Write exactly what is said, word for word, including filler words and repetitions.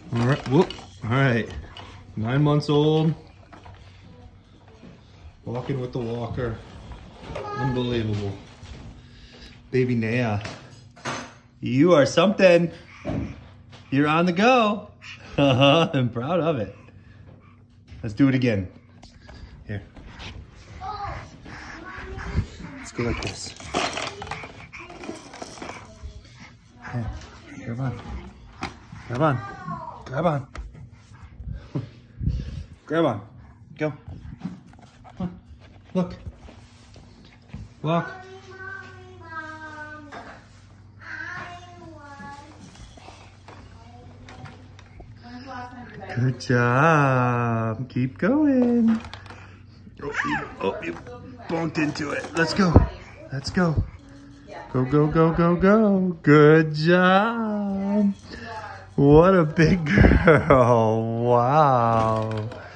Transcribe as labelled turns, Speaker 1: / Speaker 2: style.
Speaker 1: All right, whoop. All right, nine months old. Walking with the walker. Unbelievable. Baby Naya. You are something. You're on the go. I'm proud of it. Let's do it again. Here. Let's go like this. Okay. Grab on. Grab on. Grab on. Grab on. Go. Huh. Look. Walk. Good job. Keep going. Oh, you, oh, you bumped into it. Let's go. Let's go. Go, go, go, go, go. Good job. What a big girl. Wow.